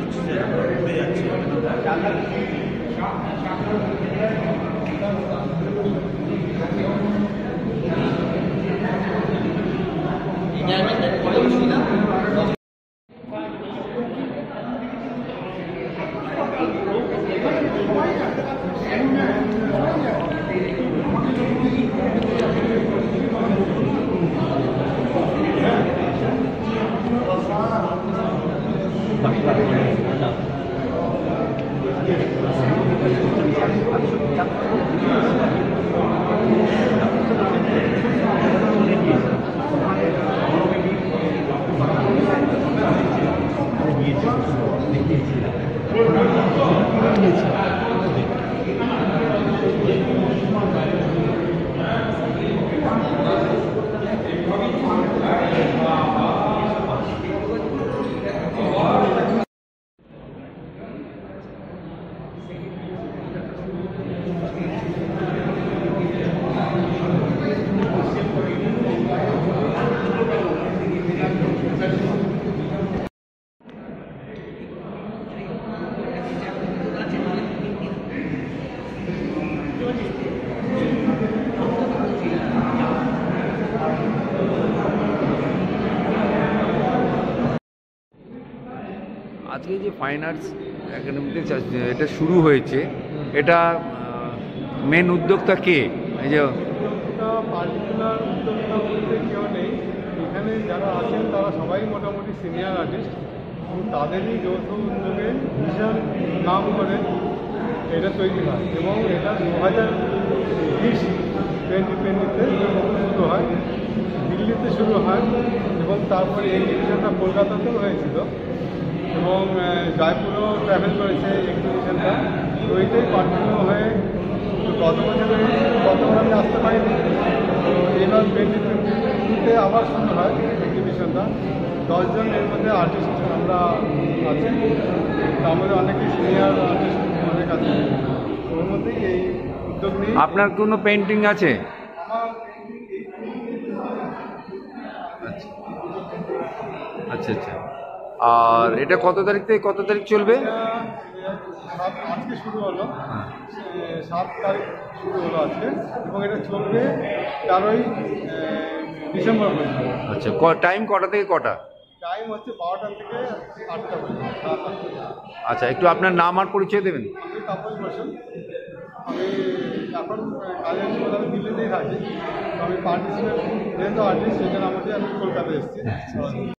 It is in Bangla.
হচ্ছে যে ঘুরে যাচ্ছে। আজকে যে ফাইন আর্টস একাডেমিতে এটা শুরু হয়েছে, এটা মেন উদ্যোক্তা কে? এই যে পার্টিকুলার উদ্যোক্তা বলতে কেউ নেই, এখানে যারা আছেন তারা সবাই মোটামুটি সিনিয়র আর্টিস্ট, তাদেরই যৌথ উদ্যোগে বিশাল নাম করে এটা তৈরি হয় এবং এটা 2020-2020-তে শুরু হয়, দিল্লিতে শুরু হয় এবং তারপরে এই এক্সিবিশনটা কলকাতাতেও হয়েছিল এবং জয়পুরেও ট্রাভেল করেছে এক্সিবিশনটা। তো এইটাই কন্টিনিউ হয়ে গত আমি আসতে পারিনি, তো এবার 2022-তে আবার শুরু হয় এক্সিবিশনটা। 10 জন এর মধ্যে আর্টিস্ট আমরা আছি, তার মধ্যে অনেকেই সিনিয়র আর্টিস্ট অনেক আছে, ওর মধ্যেই এই উদ্যোগ নিয়ে। আপনার কোনো পেন্টিং আছে? আমার আচ্ছা আচ্ছা। আর এটা কত তারিখ থেকে কত তারিখ চলবে? আজকে শুরু হলো, 7 তারিখ শুরু হলো আজকে এবং এটা চলবে 13ই ডিসেম্বর পর্যন্ত। আচ্ছা, টাইম কটা থেকে কটা? টাইম হচ্ছে 12টা থেকে 8টা পর্যন্ত। আচ্ছা, একটু আপনার নাম আর পরিচয় দেবেন। আমি তাপস বসুন, আমি এখন কাজের সময় আমি দিল্লিতেই থাকি, আমি পার্টিসিপেট যেহেতু আর্টিস্ট সেখানে আমাকে আমি কলকাতায় এসেছি।